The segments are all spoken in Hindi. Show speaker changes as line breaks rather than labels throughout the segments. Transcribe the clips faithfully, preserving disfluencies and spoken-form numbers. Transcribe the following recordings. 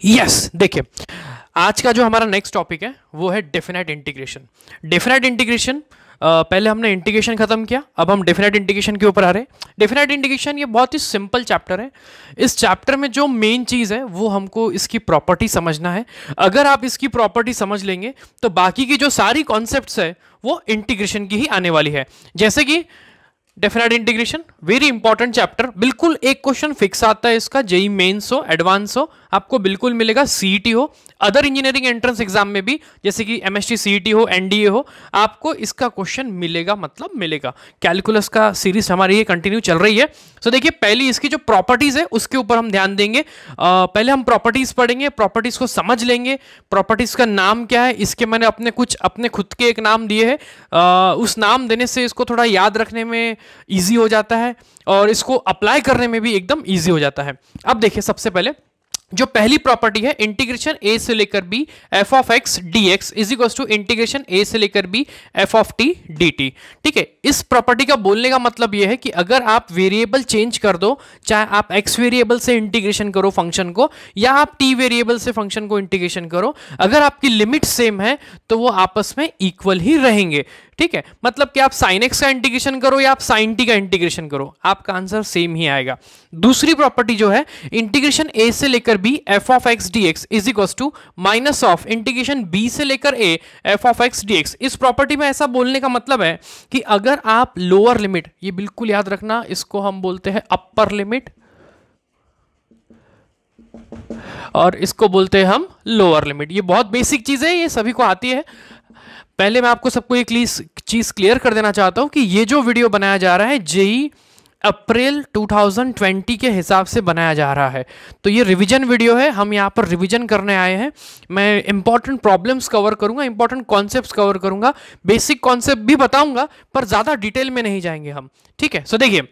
यस, देखिए आज का जो हमारा नेक्स्ट टॉपिक है वो है डेफिनेट इंटीग्रेशन। डेफिनेट इंटीग्रेशन पहले हमने इंटीग्रेशन खत्म किया, अब हम डेफिनेट इंटीग्रेशन के ऊपर आ रहे हैं। डेफिनेट इंटीग्रेशन ये बहुत ही सिंपल चैप्टर है। इस चैप्टर में जो मेन चीज़ है वो हमको इसकी प्रॉपर्टी समझना है। अगर आप इसकी प्रॉपर्टी समझ लेंगे तो बाकी की जो सारी कॉन्सेप्ट्स है वो इंटीग्रेशन की ही आने वाली है। जैसे कि definite integration very important chapter, बिल्कुल एक क्वेश्चन फिक्स आता है इसका, जेई मेंस हो एडवांस हो आपको बिल्कुल मिलेगा, सीईटी हो अदर इंजीनियरिंग एंट्रेंस एग्जाम में भी जैसे कि एमएसटी सीईटी हो एनडीए हो आपको इसका क्वेश्चन मिलेगा, मतलब मिलेगा। कैलकुलस का सीरीज हमारी ये कंटिन्यू चल रही है। सो देखिए पहली इसकी जो प्रॉपर्टीज है उसके ऊपर हम ध्यान देंगे। आ, पहले हम प्रॉपर्टीज पढ़ेंगे, प्रॉपर्टीज को समझ लेंगे, प्रॉपर्टीज का नाम क्या है, इसके मैंने अपने कुछ अपने खुद के एक नाम दिए हैं, उस नाम देने से इसको थोड़ा याद रखने में ईजी हो जाता है और इसको अप्लाई करने में भी एकदम ईजी हो जाता है। अब देखिए सबसे पहले जो पहली प्रॉपर्टी है इंटीग्रेशन ए से लेकर b f of x d x is equal to integration a से लेकर b f of t d t. ठीक है, इस प्रॉपर्टी का बोलने का मतलब यह है कि अगर आप वेरिएबल चेंज कर दो, चाहे आप एक्स वेरिएबल से इंटीग्रेशन करो फंक्शन को या आप टी वेरिएबल से फंक्शन को इंटीग्रेशन करो, अगर आपकी लिमिट सेम है तो वो आपस में इक्वल ही रहेंगे। ठीक है, मतलब कि आप साइन एक्स का इंटीग्रेशन करो या आप साइन टी का इंटीग्रेशन करो आपका आंसर सेम ही आएगा। दूसरी प्रॉपर्टी जो है इंटीग्रेशन ए से लेकर b f of x d x is equal to minus of integration b से लेकर a f of x d x. इस प्रॉपर्टी में ऐसा बोलने का मतलब है कि अगर आप लोअर लिमिट, ये बिल्कुल याद रखना, इसको हम बोलते हैं अपर लिमिट और इसको बोलते हैं हम लोअर लिमिट। ये बहुत बेसिक चीज है, ये सभी को आती है। पहले मैं आपको सबको एक चीज क्लियर कर देना चाहता हूं कि ये जो वीडियो बनाया जा रहा है जेई अप्रैल दो हज़ार बीस के हिसाब से बनाया जा रहा है, तो ये रिवीजन वीडियो है। हम यहाँ पर रिवीजन करने आए हैं। मैं इंपॉर्टेंट प्रॉब्लम्स कवर करूंगा, इंपॉर्टेंट कॉन्सेप्ट्स कवर करूंगा, बेसिक कॉन्सेप्ट भी बताऊंगा पर ज्यादा डिटेल में नहीं जाएंगे हम। ठीक है, सो देखिए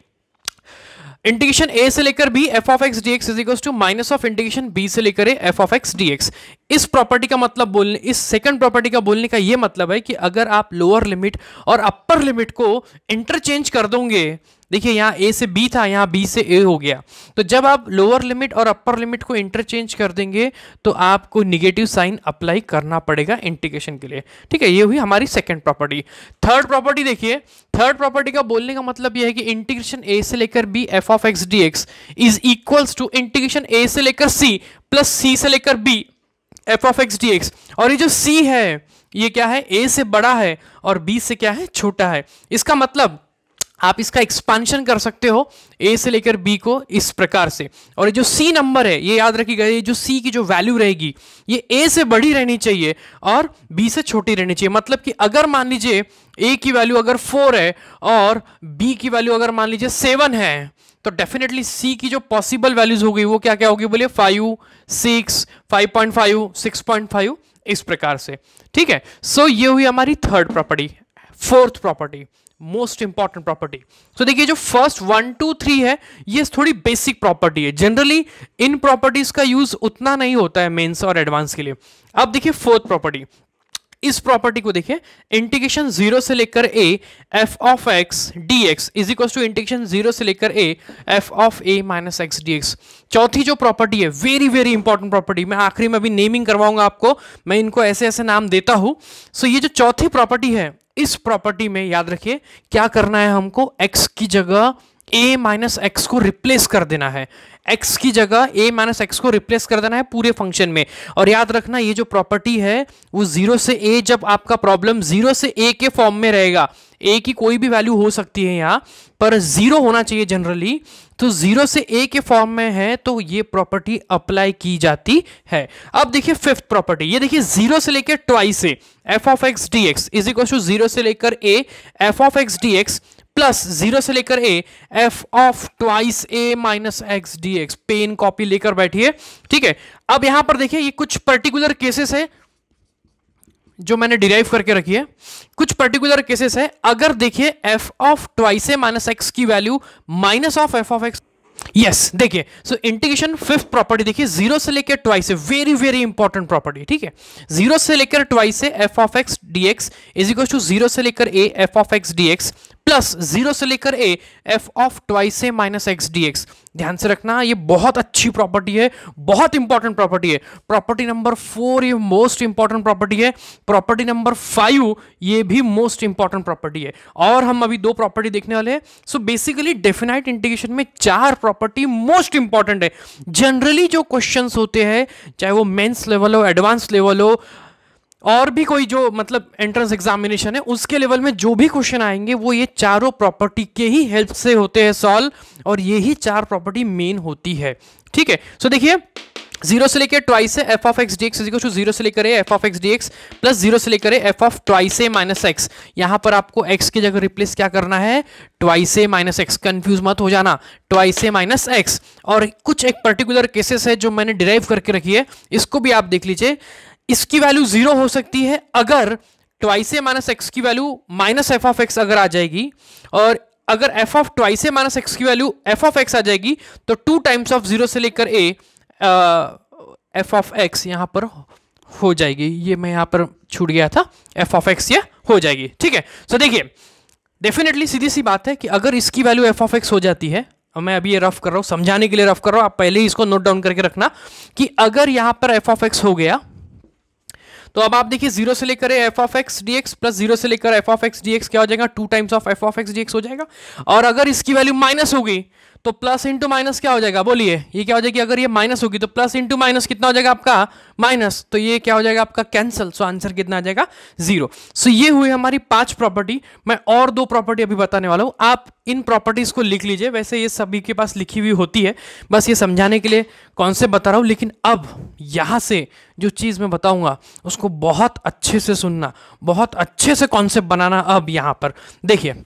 इंटीग्रेशन ए से लेकर b f of x d x is equal to minus of integration b से लेकर a f of x d x. इस प्रॉपर्टी का मतलब बोलने इस सेकंड प्रॉपर्टी का बोलने का ये मतलब है कि अगर आप लोअर लिमिट और अपर लिमिट को इंटरचेंज कर दोगे, देखिए यहाँ ए से बी था, यहाँ बी से ए हो गया, तो जब आप लोअर लिमिट और अपर लिमिट को इंटरचेंज कर देंगे तो आपको निगेटिव साइन अप्लाई करना पड़ेगा इंटीग्रेशन के लिए। ठीक है, ये हुई हमारी सेकंड प्रॉपर्टी। थर्ड प्रॉपर्टी देखिए, थर्ड प्रॉपर्टी का बोलने का मतलब यह है कि इंटीग्रेशन ए से लेकर b f of x d x is equals to integration a से लेकर सी प्लस सी से लेकर b f of x d x. और ये जो सी है ये क्या है, ए से बड़ा है और बी से क्या है, छोटा है। इसका मतलब आप इसका एक्सपांशन कर सकते हो ए से लेकर बी को इस प्रकार से, और ये जो सी नंबर है ये याद रखिएगा, ये जो सी की जो वैल्यू रहेगी ये ए से बड़ी रहनी चाहिए और बी से छोटी रहनी चाहिए। मतलब कि अगर मान लीजिए ए की वैल्यू अगर फोर है और बी की वैल्यू अगर मान लीजिए सेवन है तो डेफिनेटली सी की जो पॉसिबल वैल्यूज होगी वो क्या क्या होगी, बोलिए five, six, five point five, six point five, इस प्रकार से। ठीक है, सो ये हुई हमारी third property. Fourth property most important property. तो देखिए जो फर्स्ट वन टू थ्री है ये थोड़ी बेसिक प्रॉपर्टी है, जनरली इन प्रॉपर्टीज का यूज उतना नहीं होता है मेंस और एडवांस के लिए। अब देखिए फोर्थ प्रॉपर्टी, इस प्रॉपर्टी को देखिए इंटीग्रेशन जीरो से लेकर a f of x d x is equal to integration zero से लेकर a f of a minus x d x. चौथी जो प्रॉपर्टी है वेरी वेरी इंपॉर्टेंट प्रॉपर्टी, मैं आखिरी में अभी नेमिंग करवाऊंगा आपको, मैं इनको ऐसे ऐसे नाम देता हूं। सो ये जो चौथी प्रॉपर्टी है इस प्रॉपर्टी में याद रखिए क्या करना है, हमको x की जगह a माइनस एक्स को रिप्लेस कर देना है। x की जगह a माइनस एक्स को रिप्लेस कर देना है पूरे फंक्शन में। और याद रखना ये जो प्रॉपर्टी है वो जीरो से a, जब आपका प्रॉब्लम जीरो से a के फॉर्म में रहेगा, a की कोई भी वैल्यू हो सकती है यहाँ पर जीरो होना चाहिए जनरली, तो जीरो से a के फॉर्म में है तो ये प्रॉपर्टी अप्लाई की जाती है। अब देखिए फिफ्थ प्रॉपर्टी, ये देखिए जीरो से लेकर twice a f of x d x is equal to zero से लेकर a f of x d x plus zero से लेकर a f of twice a minus x d x. Pen copy लेकर बैठिए। ठीक है, अब यहां पर देखिए ये कुछ पर्टिकुलर केसेस है जो मैंने डिराइव करके रखी है, कुछ पर्टिकुलर केसेस है। अगर देखिए f of twice a minus x की value minus of f of x, yes देखिए, सो इंटीग्रेशन फिफ्थ प्रॉपर्टी देखिए जीरो से लेकर ट्वाइस है, वेरी वेरी इंपॉर्टेंट प्रॉपर्टी। ठीक है, जीरो से लेकर ट्वाइस है f of x d x is equal to zero से लेकर a f of x d x plus zero से लेकर a f of twice a minus x d x. ध्यान से रखना, ये बहुत अच्छी प्रॉपर्टी है, बहुत इंपॉर्टेंट प्रॉपर्टी है। प्रॉपर्टी नंबर फोर ये मोस्ट इंपॉर्टेंट प्रॉपर्टी है। प्रॉपर्टी नंबर फाइव ये भी मोस्ट इंपॉर्टेंट प्रॉपर्टी है। और हम अभी दो प्रॉपर्टी देखने वाले हैं। सो बेसिकली डेफिनाइट इंटीग्रेशन में चार प्रॉपर्टी मोस्ट इंपॉर्टेंट है। जनरली जो क्वेश्चंस होते हैं, चाहे वो मेंस लेवल हो, एडवांस लेवल हो, और भी कोई जो मतलब एंट्रेंस एग्जामिनेशन है, उसके लेवल में जो भी क्वेश्चन आएंगे वो ये चारों प्रॉपर्टी के ही हेल्प से होते हैं सॉल्व, और ये ही चार प्रॉपर्टी मेन होती है। ठीक है, सो देखिए जीरो से लेकर ट्वाइस है f of x d x is equal to zero से लेकर f of x d x plus zero से लेकर f of twice a minus x. यहां पर आपको एक्स की जगह रिप्लेस क्या करना है, twice a minus x. Confuse मत हो जाना, ट्वाइस ए माइनस एक्स। और कुछ एक पर्टिकुलर केसेस है जो मैंने डिराइव करके रखी है, इसको भी आप देख लीजिए। इसकी वैल्यू जीरो हो सकती है अगर ट्वाइस ए माइनस एक्स की value minus f of x अगर आ जाएगी, और अगर f of twice a minus x की वैल्यू एफ ऑफ एक्स आ जाएगी तो टू टाइम्स ऑफ जीरो से लेकर ए एफ ऑफ एक्स यहां पर हो जाएगी। ये मैं यहां पर छूट गया था, एफ ऑफ एक्स ये हो जाएगी। ठीक है, सो देखिए डेफिनेटली सीधी सी बात है कि अगर इसकी वैल्यू एफ ऑफ एक्स हो जाती है, मैं अभी ये रफ कर रहा हूं, समझाने के लिए रफ कर रहा हूं, आप पहले ही इसको नोट डाउन करके रखना कि अगर यहां पर एफ ऑफ एक्स हो गया तो अब आप देखिए जीरो से लेकर f of x d x plus zero से लेकर f of x d x क्या हो जाएगा, two times of f of x d x हो जाएगा। और अगर इसकी वैल्यू माइनस होगी तो प्लस इंटू माइनस क्या हो जाएगा, बोलिए ये क्या हो जाएगी, अगर ये माइनस होगी तो प्लस इंटू माइनस कितना हो जाएगा आपका, माइनस, तो ये क्या हो जाएगा आपका कैंसिल। सो आंसर कितना आ जाएगा, जीरो। सो ये हुई हमारी पांच प्रॉपर्टी। मैं और दो प्रॉपर्टी अभी बताने वाला हूं, आप इन प्रॉपर्टीज को लिख लीजिए। वैसे ये सभी के पास लिखी हुई होती है, बस ये समझाने के लिए कॉन्सेप्ट बता रहा हूं। लेकिन अब यहां से जो चीज मैं बताऊंगा उसको बहुत अच्छे से सुनना, बहुत अच्छे से कॉन्सेप्ट बनाना। अब यहां पर देखिए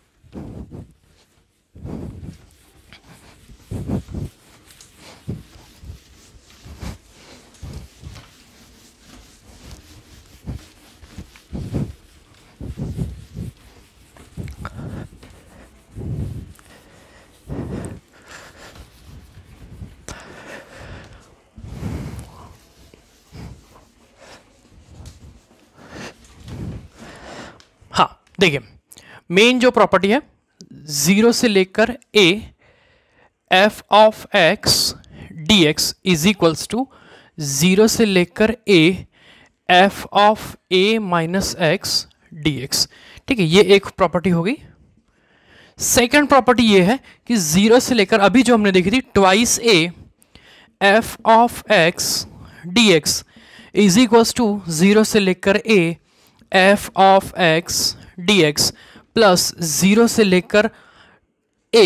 हाँ, देखिए मेन जो प्रॉपर्टी है, जीरो से लेकर a f of x d x is equals to zero से लेकर a f of a minus x d x. ठीक है, ये एक प्रॉपर्टी हो गई। सेकेंड प्रॉपर्टी ये है कि जीरो से लेकर अभी जो हमने देखी थी twice a f of x d x is equals to zero से लेकर a f of x d x plus zero से लेकर a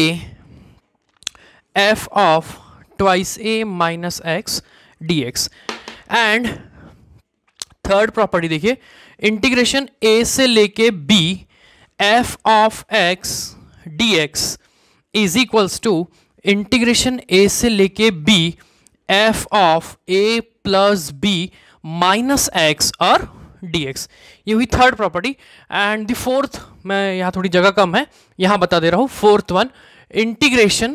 f of twice a minus x d x. And third property देखिए, इंटीग्रेशन ए से लेके b f of x d x is equals to integration a से लेके b f of a plus b minus x और dx। ये हुई third property. And the fourth, मैं यहां थोड़ी जगह कम है, यहां बता दे रहा हूं। फोर्थ वन, इंटीग्रेशन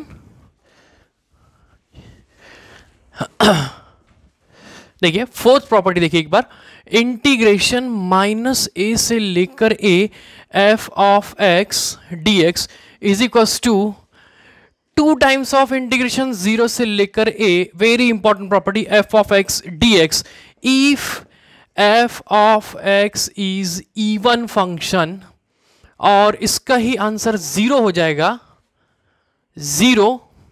देखिए फोर्थ प्रॉपर्टी देखिए एक बार, इंटीग्रेशन माइनस ए से लेकर a f of x d x is equals to two times of integration zero से लेकर a, very important property, f of x d x if f of x is even function, और इसका ही आंसर जीरो हो जाएगा, zero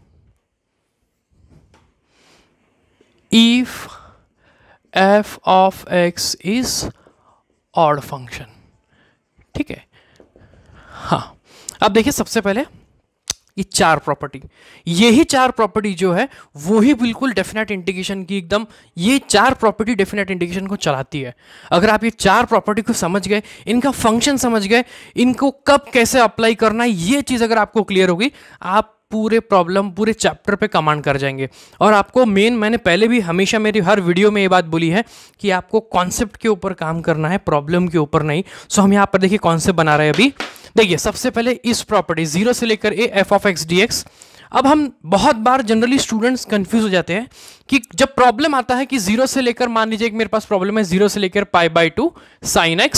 if f of x is odd function. ठीक है, हाँ अब देखिए सबसे पहले ये चार प्रॉपर्टी, यही चार प्रॉपर्टी जो है वो ही बिल्कुल डेफिनेट इंटीग्रेशन की एकदम, ये चार प्रॉपर्टी डेफिनेट इंटीग्रेशन को चलाती है। अगर आप ये चार प्रॉपर्टी को समझ गए, इनका फंक्शन समझ गए, इनको कब कैसे अप्लाई करना है, ये चीज़ अगर आपको क्लियर होगी, आप पूरे प्रॉब्लम पूरे चैप्टर पे कमांड कर जाएंगे। और आपको मेन, मैंने पहले भी हमेशा मेरी हर वीडियो में ये बात बोली है कि आपको कॉन्सेप्ट के ऊपर काम करना है, प्रॉब्लम के ऊपर नहीं। सो हम यहाँ पर देखिए कॉन्सेप्ट बना रहे हैं अभी। देखिए सबसे पहले इस प्रॉपर्टी जीरो से लेकर a f of x d x. अब हम बहुत बार जनरली स्टूडेंट्स कंफ्यूज हो जाते हैं कि जब प्रॉब्लम आता है कि जीरो से लेकर, मान लीजिए कि मेरे पास प्रॉब्लम है जीरो से लेकर pi by two sine x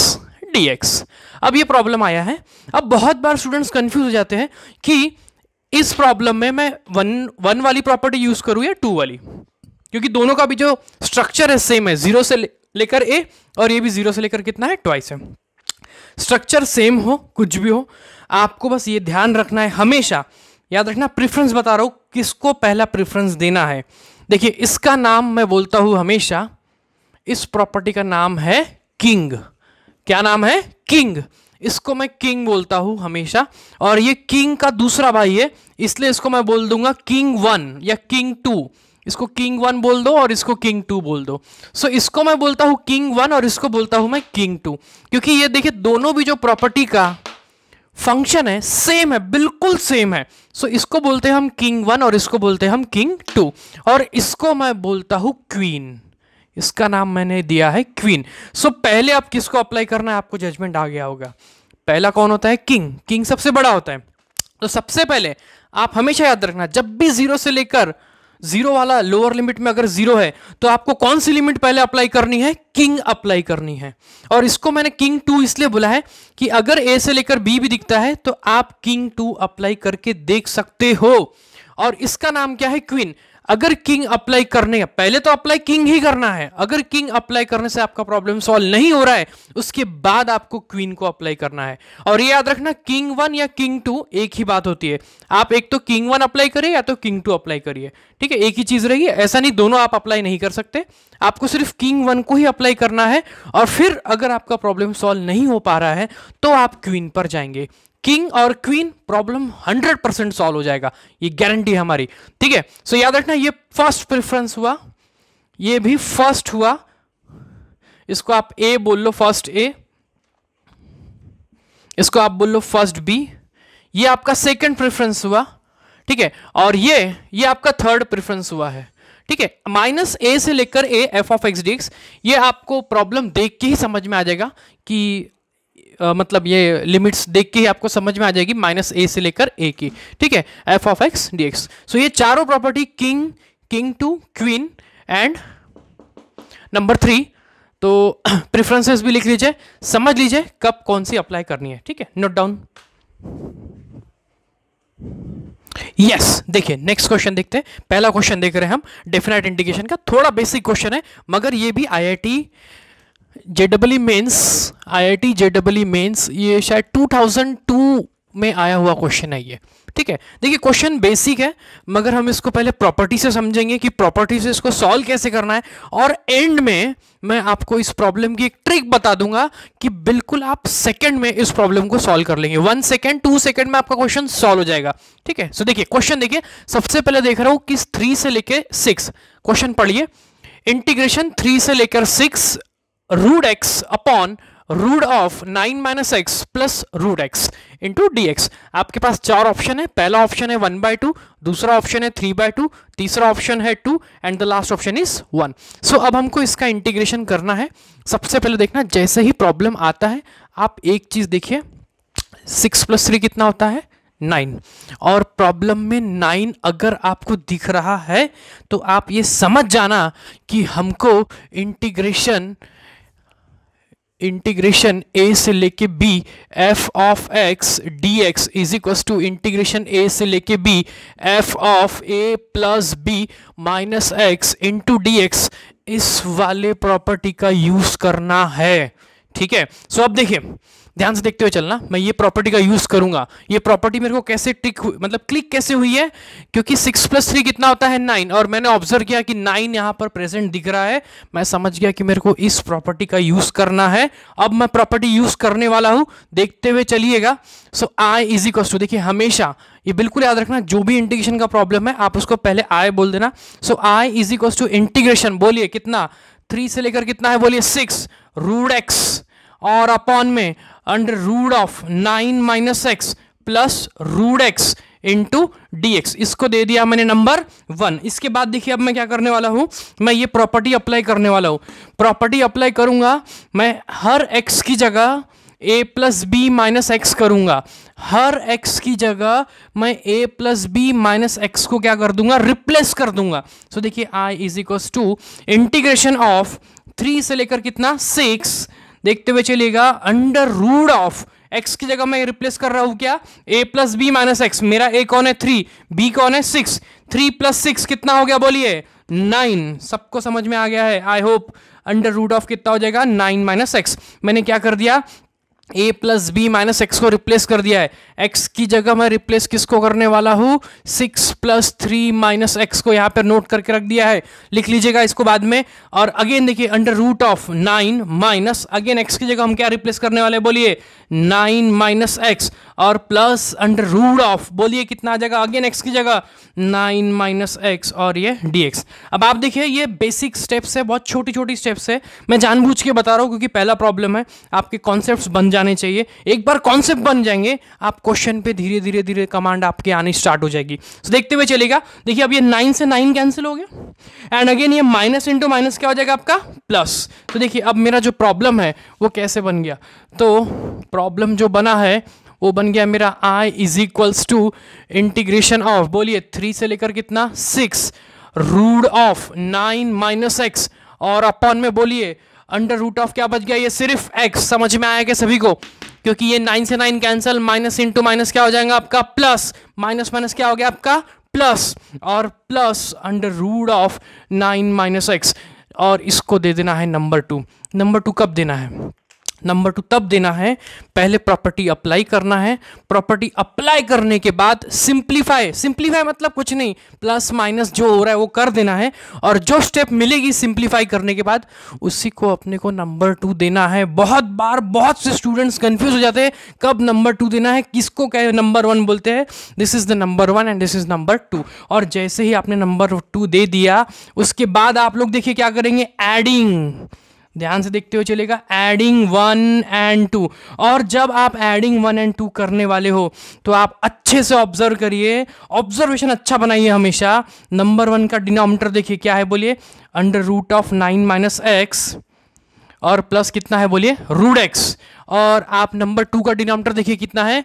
dx। अब ये प्रॉब्लम आया है। अब बहुत बार स्टूडेंट्स कंफ्यूज हो जाते हैं कि इस प्रॉब्लम में मैं वन वन वाली प्रॉपर्टी यूज करूं या टू वाली, क्योंकि दोनों का भी जो स्ट्रक्चर है सेम है, जीरो से लेकर ए और ये भी जीरो से लेकर कितना है, ट्वाइस है। स्ट्रक्चर सेम हो, कुछ भी हो, आपको बस ये ध्यान रखना है, हमेशा याद रखना। प्रेफरेंस बता रहा हूं किसको पहला प्रेफरेंस देना है। देखिए इसका नाम मैं बोलता हूं हमेशा, इस प्रॉपर्टी का नाम है किंग। क्या नाम है? किंग। इसको मैं किंग बोलता हूं हमेशा, और ये किंग का दूसरा भाई है, इसलिए इसको मैं बोल दूंगा किंग वन या किंग टू। इसको किंग वन बोल दो और इसको किंग टू बोल दो। सो so, इसको मैं बोलता हूं किंग वन और इसको बोलता हूं मैं किंग टू, क्योंकि ये देखिए दोनों भी जो प्रॉपर्टी का फंक्शन है सेम है, बिल्कुल सेम है। सो so, इसको बोलते हैं हम किंग वन और इसको बोलते हैं हम किंग टू, और इसको मैं बोलता हूं क्वीन। इसका नाम मैंने दिया है क्वीन। सो so, पहले आप किसको अप्लाई करना है, आपको जजमेंट आ गया होगा। पहला कौन होता है? किंग। किंग सबसे बड़ा होता है। तो सबसे पहले आप हमेशा याद रखना, जब भी जीरो से लेकर जीरो वाला लोअर लिमिट में अगर जीरो है तो आपको कौन सी लिमिट पहले अप्लाई करनी है? किंग अप्लाई करनी है। और इसको मैंने किंग टू इसलिए बोला है कि अगर ए से लेकर बी भी दिखता है तो आप किंग टू अप्लाई करके देख सकते हो। और इसका नाम क्या है? क्वीन। अगर किंग अप्लाई करने, पहले तो अप्लाई किंग ही करना है। अगर किंग अप्लाई करने से आपका प्रॉब्लम सॉल्व नहीं हो रहा है, उसके बाद आपको क्वीन को अप्लाई करना है। और ये याद रखना, किंग वन या किंग टू एक ही बात होती है। आप एक तो किंग वन अप्लाई करिए या तो किंग टू अप्लाई करिए, ठीक है, एक ही चीज रहेगी। ऐसा नहीं दोनों आप अप्लाई नहीं कर सकते, आपको सिर्फ किंग वन को ही अप्लाई करना है। और फिर अगर आपका प्रॉब्लम सॉल्व नहीं हो पा रहा है तो आप क्वीन पर जाएंगे। किंग और queen problem hundred percent solve हो जाएगा, ये गारंटी है हमारी, ठीक है। सो याद रखना, ये फर्स्ट प्रेफरेंस हुआ, ये भी फर्स्ट हुआ, इसको आप ए बोल लो, फर्स्ट ए, इसको आप बोल लो फर्स्ट बी, ये आपका सेकंड प्रेफरेंस हुआ, ठीक है। और ये ये आपका थर्ड प्रेफरेंस हुआ है, ठीक है। माइनस ए से लेकर a f of x d x, ये आपको प्रॉब्लम देख के ही समझ में आ जाएगा कि Uh, मतलब ये लिमिट्स देख के ही आपको समझ में आ जाएगी, माइनस ए से लेकर ए की, ठीक है, f of x d x. So ये चारों property king, king two, queen and number three, तो प्रेफरेंसेस भी लिख लीजिए, समझ लीजिए कब कौन सी अप्लाई करनी है, ठीक है, नोट डाउन। यस, देखिए नेक्स्ट क्वेश्चन देखते हैं। पहला क्वेश्चन देख रहे हैं हम डेफिनेट इंटीग्रेशन का, थोड़ा बेसिक क्वेश्चन है, मगर ये भी आई आई टी जेडब्ल्यू मेंस, आईआईटी जेडब्ल्यू मेंस, ये शायद टू थाउजेंड टू में आया हुआ क्वेश्चन है ये, ठीक है। देखिए क्वेश्चन बेसिक है, मगर हम इसको पहले प्रॉपर्टी से समझेंगे कि प्रॉपर्टी से इसको सॉल्व कैसे करना है, और एंड में मैं आपको इस प्रॉब्लम की एक ट्रिक बता दूंगा कि बिल्कुल आप सेकंड में इस प्रॉब्लम को सॉल्व कर लेंगे। वन सेकंड, टू सेकंड में आपका क्वेश्चन सॉल्व हो जाएगा, ठीक है। सो देखिए क्वेश्चन देखिए, सबसे पहले देख रहा हूं कि थ्री से लेकर सिक्स, क्वेश्चन पढ़िए, इंटीग्रेशन थ्री से लेकर six root x upon root of nine minus x plus root x into d x. आपके पास चार ऑप्शन है, पहला ऑप्शन है वन बाय टू, दूसरा ऑप्शन है थ्री बाय टू, तीसरा ऑप्शन है two and the last option is one. So अब हमको इसका इंटीग्रेशन करना है। सबसे पहले देखना, जैसे ही प्रॉब्लम आता है आप एक चीज देखिए, सिक्स प्लस थ्री कितना होता है? नाइन। और प्रॉब्लम में नाइन अगर आपको दिख रहा है तो आप ये समझ जाना कि हमको इंटीग्रेशन इंटीग्रेशन ए से लेके b f of x d x is equal to integration a से लेके b f of a plus b minus x into d x, इस वाले प्रॉपर्टी का यूज करना है, ठीक है। सो अब देखिए, ध्यान से देखते हुए चलना, मैं ये प्रॉपर्टी का यूज करूंगा। ये प्रॉपर्टी मेरे को कैसे टिक मतलब क्लिक कैसे हुई है, क्योंकि सिक्स प्लस थ्री कितना होता है? नाइन, और मैंने ऑब्जर्व किया कि नाइन यहां पर प्रेजेंट दिख रहा है, मैं समझ गया कि मेरे को इस प्रॉपर्टी का यूज करना है। अब मैं प्रॉपर्टी यूज करने वाला हूं, देखते हुए चलिएगा। So I is equal to, देखिए हमेशा ये बिल्कुल याद रखना, जो भी इंटीग्रेशन का प्रॉब्लम है आप उसको पहले आई बोल देना। So I is equal to integration, बोलिए कितना, थ्री से लेकर कितना है, बोलिए सिक्स रूट एक्स, और अपॉन में under root of nine minus x plus root x into d x, इसको दे दिया मैंने नंबर वन। इसके बाद देखिए अब मैं क्या करने वाला हूं, मैं ये प्रॉपर्टी अप्लाई करने वाला हूं। प्रॉपर्टी अप्लाई करूंगा मैं, हर एक्स की जगह a plus b minus x करूंगा, हर एक्स की जगह मैं a plus b minus x को क्या कर दूंगा, रिप्लेस कर दूंगा। सो so, देखिए I is equal to integration of three से लेकर कितना, सिक्स, देखते हुए चलिएगा, अंडर रूट ऑफ x की जगह मैं रिप्लेस कर रहा हूं क्या, a plus b minus x. मेरा a कौन है, थ्री, b कौन है, सिक्स। थ्री प्लस सिक्स कितना हो गया बोलिए, नाइन। सबको समझ में आ गया है I hope. Under root of कितना हो जाएगा, नाइन माइनस एक्स। मैंने क्या कर दिया, a plus b minus x को रिप्लेस कर दिया है। x की जगह मैं रिप्लेस किसको करने वाला हूं, six plus three minus x को यहां पर नोट करके रख दिया है, लिख लीजिएगा इसको बाद में। और अगेन देखिए, under root of nine minus, again x की जगह हम क्या रिप्लेस करने वाले बोलिए, नाइन माइनस एक्स, और प्लस अंडर रूट ऑफ बोलिए कितना आ जाएगा, अगेन x की जगह नाइन माइनस एक्स और ये dx। अब आप देखिए ये बेसिक स्टेप्स है, बहुत छोटी छोटी स्टेप्स है, मैं जानबूझ के बता रहा हूं क्योंकि पहला प्रॉब्लम है, आपके कॉन्सेप्ट्स बन जाने चाहिए। एक बार कॉन्सेप्ट बन जाएंगे, आप क्वेश्चन पे धीरे धीरे धीरे कमांड आपके आनी स्टार्ट हो जाएगी। तो देखते हुए चलेगा, देखिए अब ये नाइन से नाइन कैंसिल हो गया, एंड अगेन ये माइनस इंटू माइनस क्या हो जाएगा आपका, प्लस। तो देखिए अब मेरा जो प्रॉब्लम है वो कैसे बन गया, तो प्रॉब्लम जो बना है वो बन गया मेरा i is equals to integration of बोलिए थ्री से लेकर कितना, six, root of nine minus x, और अपॉन में बोलिए अंडर रूट ऑफ क्या बच गया, ये सिर्फ x। समझ में आया क्या सभी को, क्योंकि ये नाइन से nine cancel, minus into minus क्या हो जाएगा आपका, प्लस, माइनस माइनस क्या हो गया आपका, प्लस, और plus under root of nine minus x, और इसको दे देना है नंबर टू। नंबर टू कब देना है, नंबर टू तब देना है, पहले प्रॉपर्टी अप्लाई करना है। प्रॉपर्टी अप्लाई करने के बाद सिंप्लीफाई, सिंप्लीफाई मतलब कुछ नहीं, प्लस माइनस जो हो रहा है वो कर देना है, और जो स्टेप मिलेगी सिंप्लीफाई करने के बाद उसी को अपने को नंबर टू देना है। बहुत बार बहुत से स्टूडेंट्स कंफ्यूज हो जाते हैं कब नंबर टू देना है, किसको क्या नंबर वन बोलते हैं। This is the number one and this is number two. और जैसे ही आपने नंबर टू दे दिया, उसके बाद आप लोग देखिए क्या करेंगे, एडिंग, ध्यान से देखते हुए चलेगा, एडिंग वन एंड टू। और जब आप एडिंग वन एंड टू करने वाले हो तो आप अच्छे से ऑब्जर्व करिए, ऑब्जर्वेशन अच्छा बनाइए हमेशा। नंबर वन का डिनोमिनेटर देखिए क्या है बोलिए, under root of nine minus x, और प्लस कितना है बोलिए, रूट एक्स। और आप नंबर टू का डिनोमिनेटर देखिए कितना है,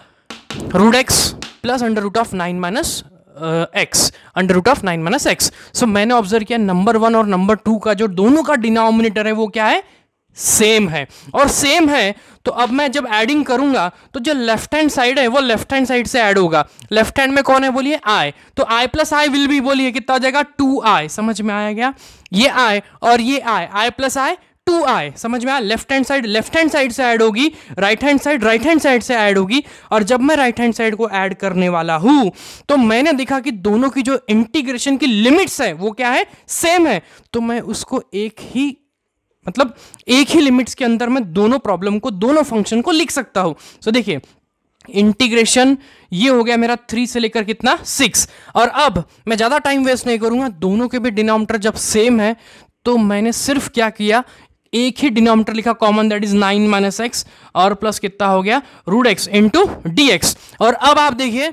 root x plus under root of nine minus x, under root of nine minus x. So मैंने ऑब्जर्व किया नंबर वन और नंबर टू का जो दोनों का डिनोमिनेटर है वो क्या है, सेम है। और सेम है तो अब मैं जब एडिंग करूंगा तो जो लेफ्ट हैंड साइड है वो लेफ्ट हैंड साइड से ऐड होगा। लेफ्ट हैंड में कौन है बोलिए, i, तो i plus I will be बोलिए कितना हो जाएगा, टू आई। समझ में आया क्या, ये i और ये i, i plus two I आई, समझ में आया। Left hand side left hand side से ऐड होगी, right hand side right hand side से ऐड होगी। और जब मैं राइट हैंड साइड को ऐड करने वाला हूं तो मैंने देखा कि दोनों की जो इंटीग्रेशन की लिमिट्स है वो क्या है, सेम है। तो मैं उसको एक ही मतलब एक ही लिमिट्स के अंदर मैं दोनों प्रॉब्लम को, दोनों फंक्शन को लिख सकता हूं। सो so, देखिए इंटीग्रेशन ये हो गया मेरा थ्री से लेकर कितना, सिक्स। और अब मैं ज्यादा टाइम वेस्ट नहीं करूंगा, दोनों के भी डिनोमिनेटर जब सेम है तो मैंने सिर्फ क्या किया, एक ही डिनोमिनेटर लिखा common, that is nine minus x, और प्लस कितना हो गया, root x into d x. और अब आप देखिए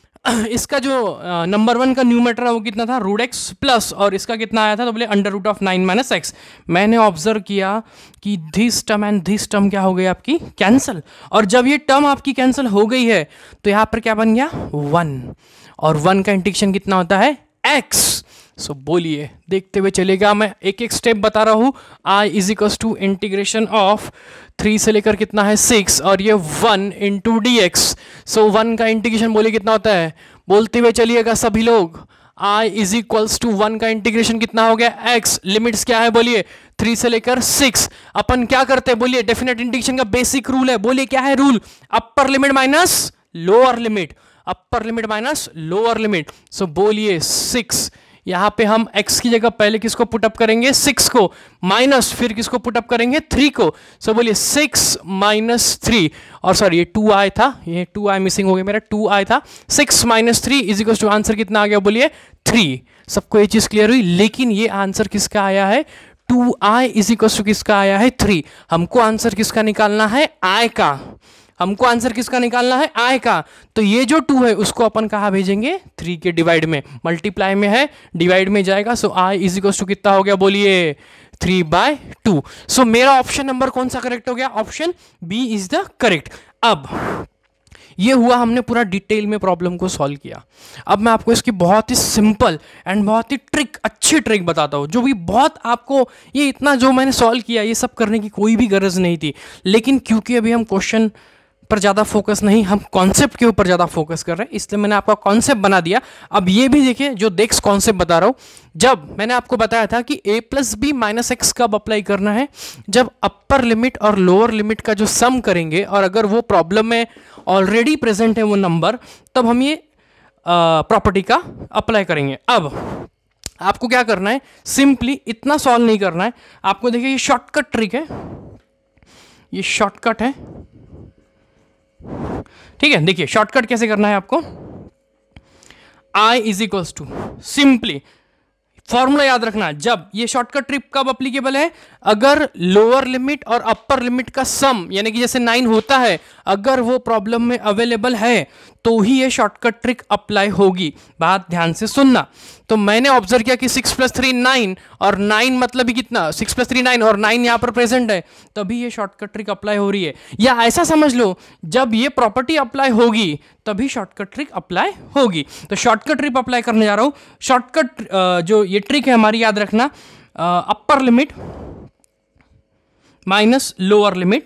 इसका जो नंबर वन का न्यूमरेटर है वो कितना था, रूट एक्स प्लस, और इसका कितना आया था तो बोले under root of nine minus x. मैंने ऑब्जर्व किया कि this term and this term क्या हो गई आपकी, कैंसिल। और जब ये टर्म आपकी कैंसिल हो गई है तो यहाँ पर क्या बन गया, वन, और वन का इंटीग्रेशन कितना होता है, एक्स। सो so, बोलिए देखते हुए चलेगा, मैं एक एक स्टेप बता रहा हूं। i is equal to integration of three से लेकर कितना है, सिक्स, और ये one into d x. So one का इंटीग्रेशन बोलिए कितना होता है, बोलते हुए चलिएगा सभी लोग, i is equals to one का इंटीग्रेशन कितना हो गया, x। लिमिट्स क्या है बोलिए, थ्री से लेकर सिक्स। अपन क्या करते हैं बोलिए, डेफिनेट इंटीग्रेशन का बेसिक रूल है, बोलिए क्या है rule, upper limit minus lower limit, upper limit minus lower limit. So बोलिए सिक्स, यहां पे हम x की जगह पहले किसको पुटअप करेंगे, सिक्स को, माइनस फिर किसको पुटअप करेंगे, थ्री को। सो so, बोलिए सिक्स माइनस थ्री, और सॉरी ये टू आई था, ये टू आई मिसिंग हो गया मेरा, टू आई था। Six minus three is equal to answer कितना आ गया बोलिए, थ्री। सबको ये चीज क्लियर हुई, लेकिन ये आंसर किसका आया है, two I is equal to किसका आया है, थ्री। हमको आंसर किसका निकालना है, i का, हमको आंसर किसका निकालना है, i का। तो ये जो टू है उसको अपन कहाँ भेजेंगे, थ्री के डिवाइड में, मल्टीप्लाई में है, डिवाइड में जाएगा। So i is equal to कितना हो गया बोलिए, थ्री बाय टू। सो मेरा ऑप्शन नंबर कौन सा करेक्ट हो गया, option B is the correct. अब ये हुआ, हमने पूरा डिटेल में प्रॉब्लम को सॉल्व किया। अब मैं आपको इसकी बहुत ही सिंपल एंड बहुत ही ट्रिक, अच्छी ट्रिक बताता हूँ, जो भी बहुत आपको, ये इतना जो मैंने सॉल्व किया ये सब करने की कोई भी गरज नहीं थी, लेकिन क्योंकि अभी हम क्वेश्चन पर ज़्यादा फोकस नहीं, हम कॉन्सेप्ट के ऊपर ज़्यादा फोकस कर रहे हैं, इसलिए मैंने आपका कॉन्सेप्ट बना दिया। अब ये भी देखिए, जो देख कॉन्सेप्ट बता रहा हूँ, जब मैंने आपको बताया था कि a plus b minus x कब अप्लाई करना है, जब अपर लिमिट और लोअर लिमिट का जो सम करेंगे और अगर वो प्रॉब्लम में ऑलरेडी प्रेजेंट है वो नंबर, तब हम ये प्रॉपर्टी का अप्लाई करेंगे। अब आपको क्या करना है, सिंपली इतना सॉल्व नहीं करना है आपको। देखिए ये शॉर्टकट ट्रिक है, ये शॉर्टकट है, ठीक है। देखिए शॉर्टकट कैसे करना है आपको, i is equals to, simply formula याद रखना, जब ये शॉर्टकट ट्रिक कब अप्लीकेबल है, अगर लोअर लिमिट और अपर लिमिट का सम, यानी कि जैसे नाइन होता है, अगर वो प्रॉब्लम में अवेलेबल है तो ही ये शॉर्टकट ट्रिक अप्लाई होगी। बात ध्यान से सुनना। तो मैंने ऑब्जर्व किया कि सिक्स प्लस थ्री नाइन, और नाइन मतलब ही कितना, सिक्स प्लस थ्री नाइन, और नाइन यहाँ पर प्रेजेंट है, तभी ये शॉर्टकट ट्रिक अप्लाई हो रही है। या ऐसा समझ लो, जब ये प्रॉपर्टी अप्लाई होगी तभी शॉर्टकट ट्रिक अप्लाई होगी। तो शॉर्टकट ट्रिक अप्लाई करने जा रहा हूँ। शॉर्टकट जो ये ट्रिक है हमारी, याद रखना, upper limit minus lower limit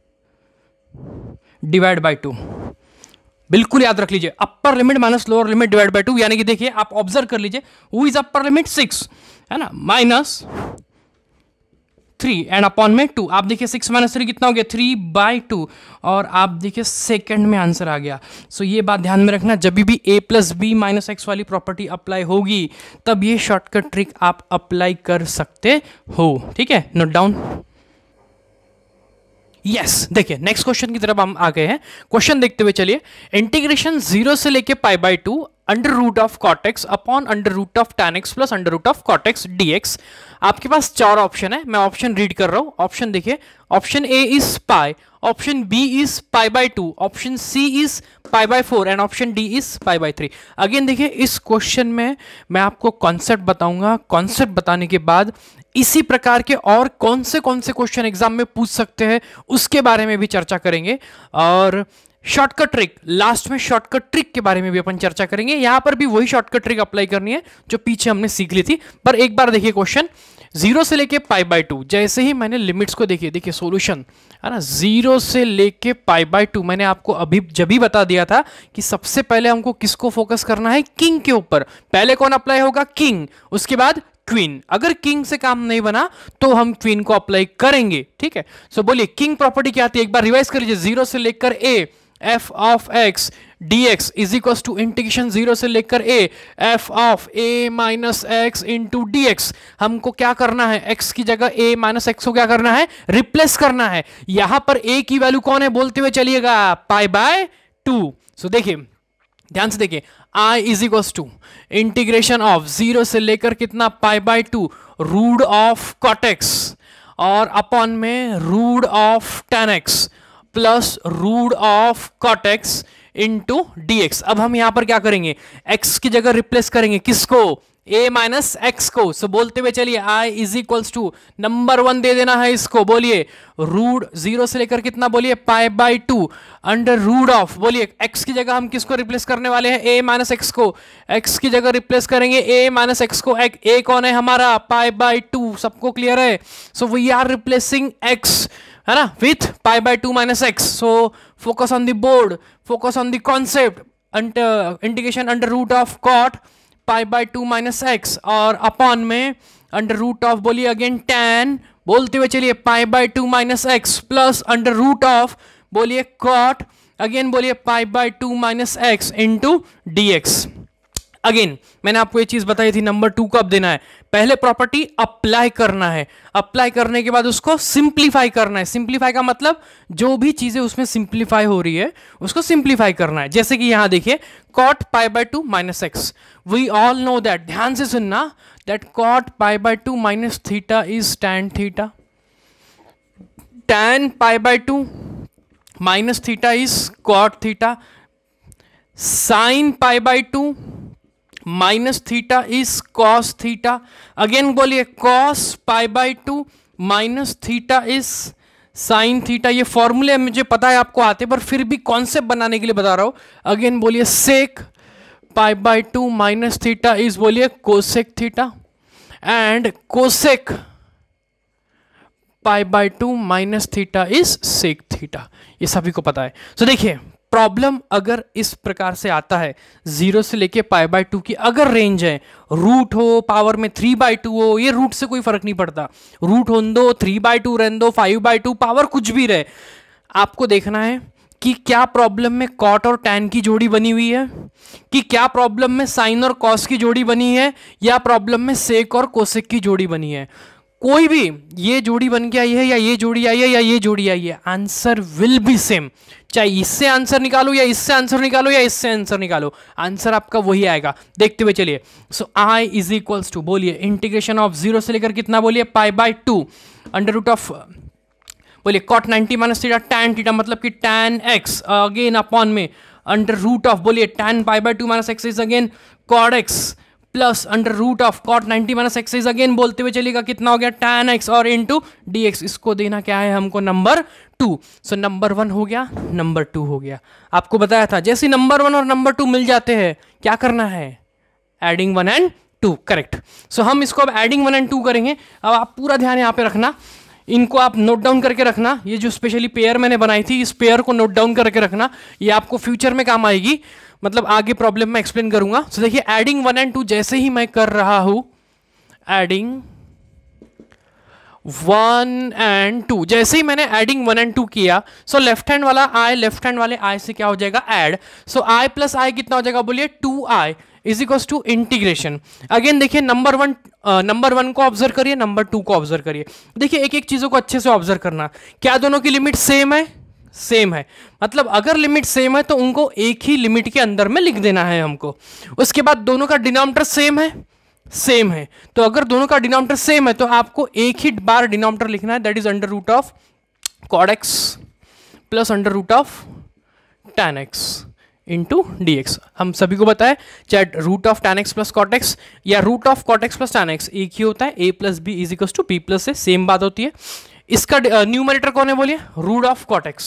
divide by two, बिल्कुल याद रख लीजिए, upper limit minus lower limit divide by two. यानी कि देखिए आप ऑब्जर्व कर लीजिए, who is upper limit six है ना, माइनस थ्री एंड अपॉन में टू। आप देखिए सिक्स माइनस थ्री कितना हो गया, थ्री बाई टू, और आप देखिए सेकंड में आंसर आ गया। सो ये बात ध्यान में रखना, जब भी a plus b minus x वाली प्रॉपर्टी अप्लाई होगी तब ये शॉर्टकट ट्रिक आप अप्लाई कर सकते हो, ठीक है। Note down. यस yes, देखिए नेक्स्ट क्वेश्चन की तरफ हम आ गए हैं। क्वेश्चन देखते हुए चलिए, इंटीग्रेशन जीरो से लेके pi by two under root of cot x upon under root of tan x plus under root of cot x d x. आपके पास चार ऑप्शन है, मैं ऑप्शन रीड कर रहा हूं। ऑप्शन देखिए, option A is pi, option B is pi by two, option C is pi by four and option D is pi by three. Again देखिए, इस क्वेश्चन में मैं आपको कॉन्सेप्ट बताऊंगा, कॉन्सेप्ट बताने के बाद इसी प्रकार के और कौन से कौन से क्वेश्चन एग्जाम में पूछ सकते हैं उसके बारे में भी चर्चा करेंगे, और शॉर्टकट ट्रिक, लास्ट में शॉर्टकट ट्रिक के बारे में भी अपन चर्चा करेंगे। यहां पर भी वही शॉर्टकट ट्रिक अप्लाई करनी है जो पीछे हमने सीख ली थी। पर एक बार देखिए क्वेश्चन, जीरो से लेके पाई बाई टू, जैसे ही मैंने लिमिट्स को देखिए, देखिए सॉल्यूशन है ना, जीरो से लेके पाई बाई टू, मैंने आपको अभी जब भी बता दिया था कि सबसे पहले हमको किसको फोकस करना है, किंग के ऊपर। पहले कौन अप्लाई होगा, किंग, उसके बाद क्वीन। अगर किंग से काम नहीं बना तो हम क्वीन को अप्लाई करेंगे, ठीक है। सो बोलिए किंग प्रॉपर्टी क्या आती है, एक बार रिवाइज कर लीजिए, जीरो से लेकर a f of x d x is equal to integration zero से लेकर a f of a minus x into d x. हमको क्या करना है, एक्स की जगह ए माइनस एक्स को क्या करना है, रिप्लेस करना है। यहां पर ए की वैल्यू कौन है बोलते हुए चलिएगा, पाई बाय टू। सो देखिए ध्यान से देखिए, i is equal to integration of zero से लेकर कितना, pi by two, root of cot x और अपॉन में root of tan x plus root of cot x into d x. अब हम यहां पर क्या करेंगे, x की जगह रिप्लेस करेंगे किसको, a माइनस एक्स को। सो बोलते हुए चलिए i is equals to, number one दे देना है इसको, बोलिए रूट जीरो से लेकर कितना, बोलिए pi by two under root of, बोलिए x की जगह हम किसको रिप्लेस करने वाले हैं, a माइनस एक्स को। x की जगह रिप्लेस करेंगे a माइनस एक्स को, a कौन है हमारा, पाई बाई टू। सबको क्लियर है। So we are replacing x है ना with pi by two minus x. So focus on the board, focus on the concept, integration under root of cot pi by two minus x और अपॉन में अंडर रूट ऑफ, बोलिए अगेन टेन, बोलते हुए चलिए पाई by two minus x plus under root of, बोलिए कॉट, अगेन बोलिए pi by two minus x into d x. Again मैंने आपको ये चीज बताई थी, नंबर टू को अब देना है, पहले प्रॉपर्टी अप्लाई करना है, अप्लाई करने के बाद उसको सिंप्लीफाई करना है। सिंप्लीफाई का मतलब जो भी चीजें उसमें सिंप्लीफाई हो रही है उसको सिंप्लीफाई करना है। जैसे कि यहां देखिए cot pi by two minus x, we all know that, ध्यान से सुनना, that cot pi by two minus theta is tan theta, tan pi by two minus theta is cot theta, sine pi by two minus theta is cos theta. Again बोलिए cos pi by two minus theta is sine theta, ये फॉर्मूले मुझे पता है आपको आते, पर फिर भी कॉन्सेप्ट बनाने के लिए बता रहा हूं। अगेन बोलिए sec pi by two minus theta is बोलिए cosec theta, and cosec pi by two minus theta is sec theta, ये सभी को पता है। तो देखिए प्रॉब्लम अगर इस प्रकार से आता है, जीरो से लेके पाई बाय टू की अगर रेंज है, रूट हो, पावर में थ्री बाई टू हो, ये रूट से कोई फर्क नहीं पड़ता, रूट होने दो, थ्री बाई टू रहने दो, फाइव बाई टू, पावर कुछ भी रहे, आपको देखना है कि क्या प्रॉब्लम में कॉट और टैन की जोड़ी बनी हुई है, कि क्या प्रॉब्लम में साइन और कॉस की जोड़ी बनी है, या प्रॉब्लम में सेक और कोसेक की जोड़ी बनी है। कोई भी ये जोड़ी बन के आई है, या ये जोड़ी आई है, या ये जोड़ी आई है, आंसर विल बी सेम। चाहे इससे आंसर निकालो, या इससे आंसर निकालो, या इससे आंसर निकालो, आंसर आपका वही आएगा। देखते हुए चलिए। So I is equals to बोलिए इंटीग्रेशन ऑफ जीरो से लेकर कितना बोलिए pi by two under root of बोलिए cot ninety minus theta tan theta, मतलब कि टैन एक्स अगेन अपॉन में अंडर रूट ऑफ बोलिए tan pi by two minus x is again cot x plus under root of cot ninety minus x is again बोलते हुए चलेगा कितना हो गया टैन एक्स और इनटू डी एक्स। इसको देना क्या है हमको number two. So number one हो गया, नंबर टू हो गया। आपको बताया था जैसे नंबर वन और नंबर टू मिल जाते हैं क्या करना है, adding one and two, correct. So हम इसको अब एडिंग वन एंड टू करेंगे। अब आप पूरा ध्यान यहाँ पे रखना, इनको आप नोट डाउन करके रखना। ये जो स्पेशली पेयर मैंने बनाई थी, इस पेयर को नोट डाउन करके रखना, ये आपको फ्यूचर में काम आएगी, मतलब आगे प्रॉब्लम में एक्सप्लेन करूंगा। सो देखिए एडिंग वन एंड टू जैसे ही मैं कर रहा हूं, एडिंग वन एंड टू, जैसे ही मैंने एडिंग वन एंड टू किया, सो लेफ्ट हैंड वाला आई लेफ्ट हैंड वाले आई से क्या हो जाएगा ऐड। सो आई प्लस आई कितना हो जाएगा बोलिए two I is equal to integration. Again देखिए नंबर वन नंबर वन को ऑब्जर्व करिए, नंबर टू को ऑब्जर्व करिए। देखिए एक एक चीजों को अच्छे से ऑब्जर्व करना, क्या दोनों की लिमिट सेम है, सेम है, मतलब अगर लिमिट सेम है तो उनको एक ही लिमिट के अंदर में लिख देना है हमको। उसके बाद दोनों का डिनोमिनेटर सेम है, सेम है, तो अगर दोनों का डिनोमिनेटर सेम है तो आपको एक ही बार डिनोमिनेटर लिखना है, that is under root of cot x plus under root of tan x into d x. हम सभी को बताए चाहे root of tan x plus cot x या root of cot x plus tan x एक ही होता है, a plus b is equal to b plus से, सेम बात होती है। इसका न्यूमरेटर कौन है बोलिए root of cot x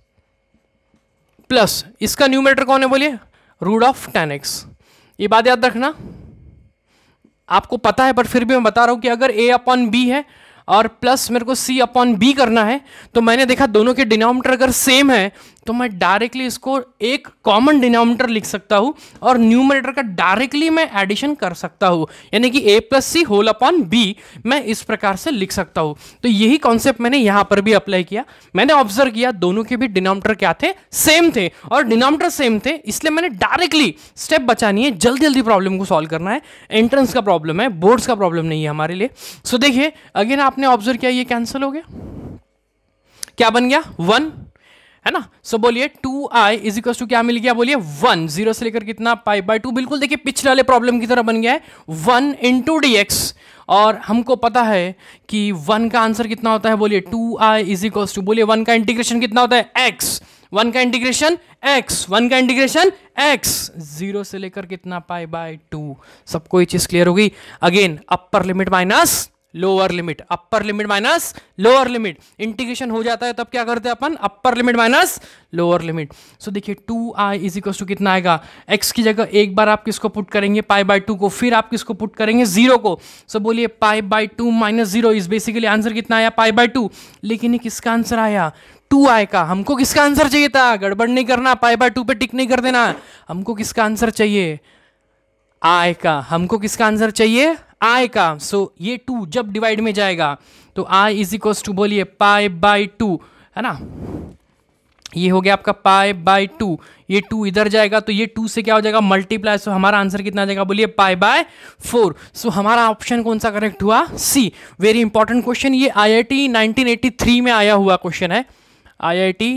plus इसका न्यूमरेटर कौन है बोलिए रूट ऑफ टैन एक्स। ये बात याद रखना, आपको पता है पर फिर भी मैं बता रहा हूं कि अगर ए अपॉन बी है और प्लस मेरे को सी अपॉन बी करना है, तो मैंने देखा दोनों के डिनोमिनेटर अगर सेम है तो मैं डायरेक्टली इसको एक कॉमन डिनोमिनेटर लिख सकता हूं और न्यूमरेटर का डायरेक्टली मैं एडिशन कर सकता हूं, यानी कि a plus c whole upon b मैं इस प्रकार से लिख सकता हूं। तो यही कॉन्सेप्ट मैंने यहां पर भी अप्लाई किया। मैंने ऑब्जर्व किया दोनों के भी डिनोमिनेटर क्या थे, सेम थे, और डिनोमिनेटर सेम थे इसलिए मैंने डायरेक्टली स्टेप बचानी है, जल्दी जल्दी प्रॉब्लम को सॉल्व करना है। एंट्रेंस का प्रॉब्लम है, बोर्ड्स का प्रॉब्लम नहीं है हमारे लिए। सो देखिए अगेन आपने ऑब्जर्व किया ये कैंसिल हो गया, क्या बन गया वन, है ना। सो बोलिए two I is equal to क्या मिल गया बोलिए वन, जीरो से लेकर कितना पाई बाय टू, बिल्कुल देखिए पिछले वाले प्रॉब्लम की तरह बन गया है वन इंटू डी एक्स। और हमको पता है कि वन का आंसर कितना होता है बोलिए two I is equal to बोलिए वन का इंटीग्रेशन कितना होता है एक्स, वन का इंटीग्रेशन एक्स, वन का इंटीग्रेशन एक्स, जीरो से लेकर कितना पाई बाय टू। सबको ये चीज क्लियर हो गई। Again upper limit minus lower limit, upper limit minus lower limit, integration हो जाता है तब क्या करते हैं अपन upper limit minus lower limit. So देखिए two I is equal to कितना आएगा, एक्स की जगह एक बार आप किसको पुट करेंगे पाई बाय टू को, फिर आप किसको पुट करेंगे जीरो को। सो so, बोलिए pi by two minus zero is basically answer कितना आया पाई बाय टू, लेकिन ये किसका आंसर आया टू आई का। हमको किसका आंसर चाहिए था, गड़बड़ नहीं करना, पाई बाय टू पे टिक नहीं कर देना, हमको किसका आंसर चाहिए आई का, हमको किसका आंसर चाहिए आई का। सो so, ये टू जब डिवाइड में जाएगा तो आई इज इक्वल टू बोलिए पाई बाय टू, है ना, ये हो गया आपका पाई बाय टू, ये टू इधर जाएगा तो ये टू से क्या हो जाएगा मल्टीप्लाई। सो हमारा आंसर कितना आ जाएगा बोलिए पाई बाय फोर। सो हमारा ऑप्शन कौन सा करेक्ट हुआ सी। वेरी इंपॉर्टेंट क्वेश्चन, ये I I T nineteen eighty three में आया हुआ क्वेश्चन है, I I T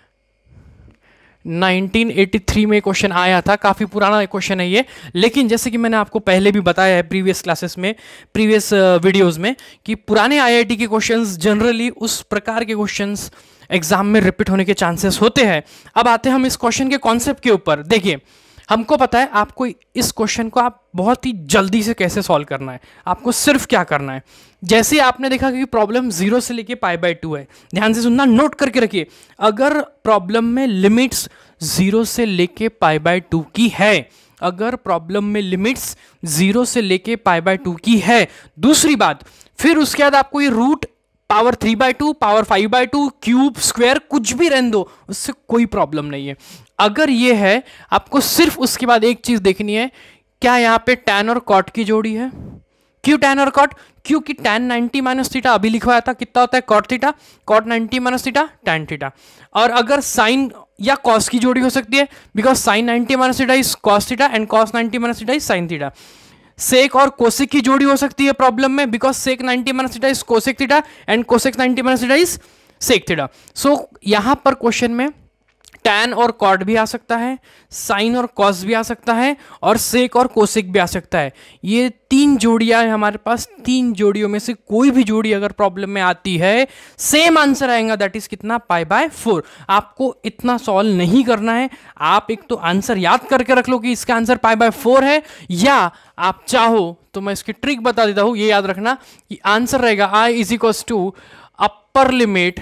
nineteen eighty three में क्वेश्चन आया था, काफ़ी पुराना क्वेश्चन है ये। लेकिन जैसे कि मैंने आपको पहले भी बताया है प्रीवियस क्लासेस में, प्रीवियस वीडियोस में, कि पुराने आईआईटी के क्वेश्चंस जनरली उस प्रकार के क्वेश्चंस एग्जाम में रिपीट होने के चांसेस होते हैं। अब आते हैं हम इस क्वेश्चन के कॉन्सेप्ट के ऊपर। देखिए हमको पता है आपको इस क्वेश्चन को आप बहुत ही जल्दी से कैसे सॉल्व करना है। आपको सिर्फ क्या करना है, जैसे ही आपने देखा कि प्रॉब्लम जीरो से लेके पाई बाय टू है, ध्यान से सुनना, नोट करके रखिए। अगर प्रॉब्लम में लिमिट्स जीरो से लेके पाई बाय टू की है, अगर प्रॉब्लम में लिमिट्स जीरो से लेके पाई बाय टू की है, दूसरी बात, फिर उसके बाद आपको ये root power three by two, power five by two, cube, square कुछ भी रहने दो, उससे कोई प्रॉब्लम नहीं है। अगर ये है, आपको सिर्फ उसके बाद एक चीज देखनी है, क्या यहाँ पे टैन और कॉट की जोड़ी है। क्यों टैन और कॉट? क्योंकि टैन नाइंटी माइनस थीटा अभी लिखवाया था, कितना होता है cot theta, cot ninety minus theta tan theta. और अगर साइन या कॉस की जोड़ी हो सकती है, because sine ninety minus theta is cos theta and cos ninety minus theta is sine theta. Sec और कोसेक की जोड़ी हो सकती है प्रॉब्लम में, because sec ninety minus theta is cosec theta and cosec ninety minus theta is sec theta. So यहां पर क्वेश्चन में टैन और कॉट भी आ सकता है, साइन और कॉस भी आ सकता है, और सेक और कोसेक भी आ सकता है। ये तीन जोड़ियां हैं हमारे पास, तीन जोड़ियों में से कोई भी जोड़ी अगर प्रॉब्लम में आती है, सेम आंसर आएगा, दैट इज कितना, पाई बाय फोर। आपको इतना सॉल्व नहीं करना है, आप एक तो आंसर याद करके रख लो कि इसका आंसर पाई बाय फोर है, या आप चाहो तो मैं इसकी ट्रिक बता देता हूं, ये याद रखना कि आंसर रहेगा I is equal to upper limit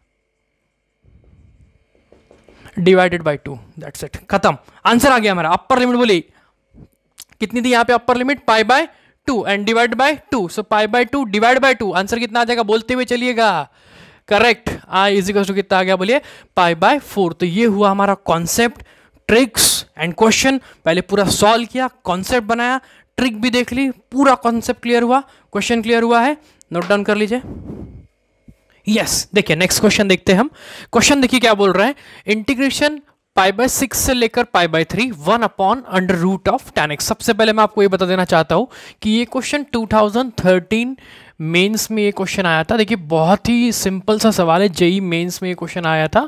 divided by two, that's it, खत्म, आंसर आ गया हमारा। अपर लिमिट बोली कितनी थी यहाँ पे, upper limit pi by two and divide by two, so pi by two divide by two, answer कितना आ जाएगा, बोलते हुए चलिएगा, correct, I is equal to कितना आ गया, बोलिए पाई बाय फोर। तो ये हुआ हमारा कॉन्सेप्ट, ट्रिक्स एंड क्वेश्चन। पहले पूरा सॉल्व किया, कॉन्सेप्ट बनाया, ट्रिक भी देख ली, पूरा कॉन्सेप्ट क्लियर हुआ, क्वेश्चन क्लियर हुआ है, नोट डाउन कर लीजिए। यस yes, देखिए नेक्स्ट क्वेश्चन देखते हैं हम। क्वेश्चन देखिए क्या बोल रहा है, इंटीग्रेशन पाई बाय सिक्स से लेकर pi by three, one upon under root of tan x. सबसे पहले मैं आपको ये बता देना चाहता हूं कि ये question two thousand thirteen mains में ये क्वेश्चन आया था। देखिए बहुत ही सिंपल सा सवाल है, जेई मेंस में ये क्वेश्चन आया था,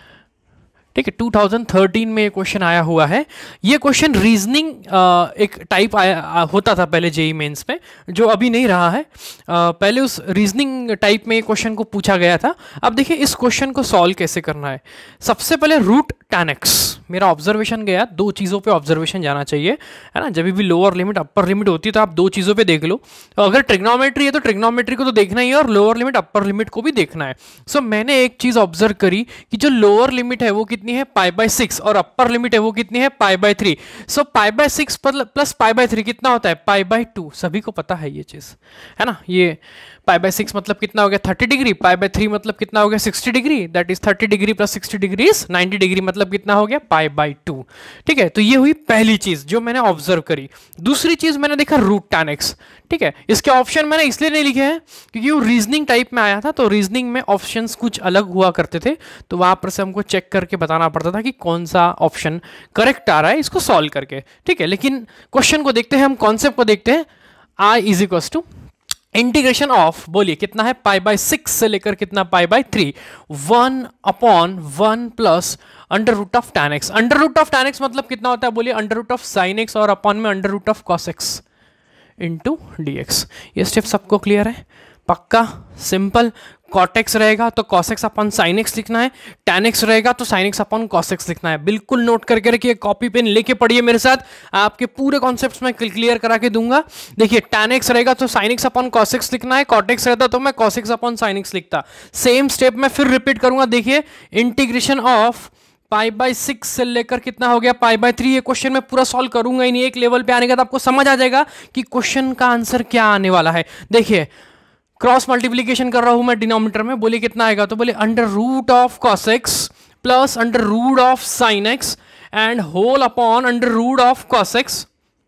ठीक है, टू थाउजेंड थर्टीन में ये क्वेश्चन आया हुआ है। ये क्वेश्चन रीजनिंग एक टाइप आया होता था पहले जेई मेंस में, जो अभी नहीं रहा है। आ, पहले उस रीजनिंग टाइप में क्वेश्चन को पूछा गया था। अब देखिए इस क्वेश्चन को सॉल्व कैसे करना है। सबसे पहले रूट टैन एक्स, मेरा ऑब्जर्वेशन गया, दो चीज़ों पे ऑब्जर्वेशन जाना चाहिए, है ना। जब भी लोअर लिमिट अपर लिमिट होती है तो आप दो चीज़ों पे देख लो। तो अगर ट्रिग्नोमेट्री है तो ट्रिग्नोमेट्री को तो देखना ही है, और लोअर लिमिट अपर लिमिट को भी देखना है। सो so, मैंने एक चीज़ ऑब्जर्व करी कि जो लोअर लिमिट है वो कितनी है, पाई बाय सिक्स, और अपर लिमिट है वो कितनी है, pi by three. So pi by six plus pi by three कितना होता है, पाई बाय टू। सभी को पता है ये चीज़, है ना। ये पाई बाय सिक्स मतलब कितना हो गया, thirty degree, pi by three मतलब कितना हो गया, sixty degree, that is thirty degree plus sixty degree is ninety degree, मतलब कितना हो गया, पाई बाय टू। ठीक है, तो ये हुई पहली चीज जो मैंने ऑब्जर्व करी। दूसरी चीज मैंने देखा रूट टैन एक्स। ठीक है, इसके ऑप्शन मैंने इसलिए नहीं लिखे हैं क्योंकि वो रीजनिंग टाइप में आया था, तो रीजनिंग में ऑप्शंस कुछ अलग हुआ करते थे, तो वहां पर से हमको चेक करके बताना पड़ता था कि कौन सा ऑप्शन करेक्ट आ रहा है इसको सॉल्व करके। ठीक है, लेकिन क्वेश्चन को देखते हैं हम, कॉन्सेप्ट को देखते हैं। I is equal to integration of, बोलिए कितना है, पाई बाय सिक्स से लेकर कितना, pi by three, one upon one plus under root of tan x. Under root of tan x मतलब कितना होता है, बोलिए under root of sine x, और अपॉन में under root of cos x into d x. ये स्टेप सबको क्लियर है, पक्का, सिंपल। कॉट एक्स रहेगा तो cos x upon sine x लिखना है, टैन एक्स रहेगा तो sine x upon cos x लिखना है। बिल्कुल नोट करके रखिए, कॉपी पेन लेके पढ़िए मेरे साथ, आपके पूरे कॉन्सेप्ट्स में क्लियर करा के दूंगा। देखिए टैन एक्स रहेगा तो sine x upon cos x लिखना है, कॉट एक्स रहता तो मैं cos x upon sine x लिखता। सेम स्टेप में फिर रिपीट करूंगा। देखिए integration of pi by six से लेकर कितना हो गया, पाई बाय थ्री। ये क्वेश्चन मैं पूरा सॉल्व करूंगा ही नहीं, एक लेवल पे आने के बाद आपको समझ आ जाएगा कि क्वेश्चन का आंसर क्या आने वाला है। देखिए क्रॉस मल्टीप्लीकेशन कर रहा हूं मैं डिनोमिनेटर में, बोलिए कितना आएगा, तो बोलिए under root of cos x plus under root of sine x and whole upon under root of cos x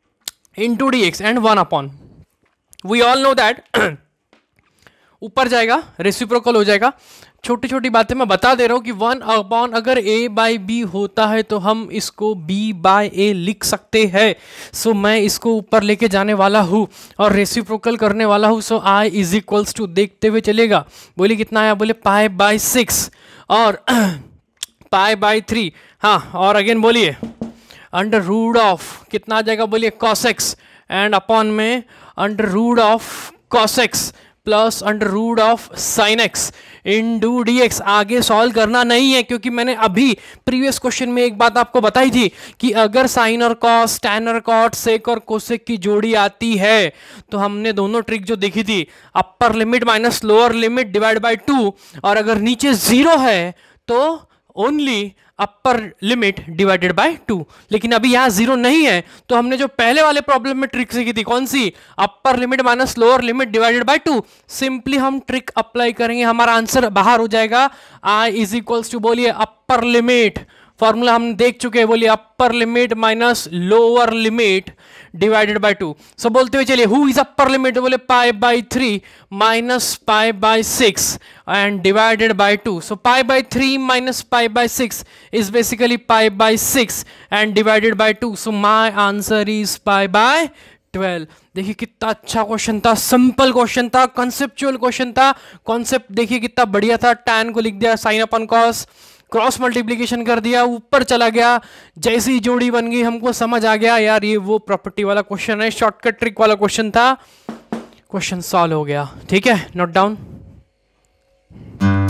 into d x and one upon, we all know that ऊपर जाएगा रेसिप्रोकल हो जाएगा। छोटी छोटी बातें मैं बता दे रहा हूं कि वन अपॉन अगर a बाई बी होता है तो हम इसको b बाय ए लिख सकते हैं। सो मैं इसको ऊपर लेके जाने वाला हूं और रेसिप्रोकल करने वाला हूं। So i is equals to, देखते हुए चलेगा, बोलिए कितना आया, बोले पाई बाय सिक्स और पाई बाय थ्री। हाँ, और अगेन बोलिए अंडर रूट ऑफ कितना आ जाएगा, बोलिए कॉस एक्स एंड अपॉन में under root of cos x plus under root of sine x into d x. आगे सॉल्व करना नहीं है, क्योंकि मैंने अभी प्रीवियस क्वेश्चन में एक बात आपको बताई थी कि अगर साइन और कॉस, टैन और कॉट, सेक और कोसेक की जोड़ी आती है तो हमने दोनों ट्रिक जो देखी थी, upper limit minus lower limit divide by two, और अगर नीचे जीरो है तो only upper limit divided by two. लेकिन अभी यहां जीरो नहीं है, तो हमने जो पहले वाले प्रॉब्लम में ट्रिक सीखी थी, कौन सी, upper limit minus lower limit divided by two, simply हम ट्रिक अप्लाई करेंगे, हमारा आंसर बाहर हो जाएगा। आई इज इक्वल्स टू, बोलिए अपर लिमिट, फॉर्मूला हम देख चुके हैं, बोलिए upper limit minus lower limit divided by two. So बोलते हुए चलिए, हु इज अपर लिमिट, बोले pi by three minus pi by six and divided by two. So pi by three minus pi by six is basically pi by six and divided by two. So my answer is pi by twelve. देखिए कितना अच्छा क्वेश्चन था, सिंपल क्वेश्चन था, कॉन्सेप्चुअल क्वेश्चन था। कॉन्सेप्ट देखिए कितना बढ़िया था। टैन को लिख दिया sine upon cos, cross multiplication कर दिया, ऊपर चला गया, जैसी जोड़ी बन गई हमको समझ आ गया यार ये वो प्रॉपर्टी वाला क्वेश्चन है, शॉर्टकट ट्रिक वाला क्वेश्चन था। क्वेश्चन सॉल्व हो गया। ठीक है, नोट डाउन।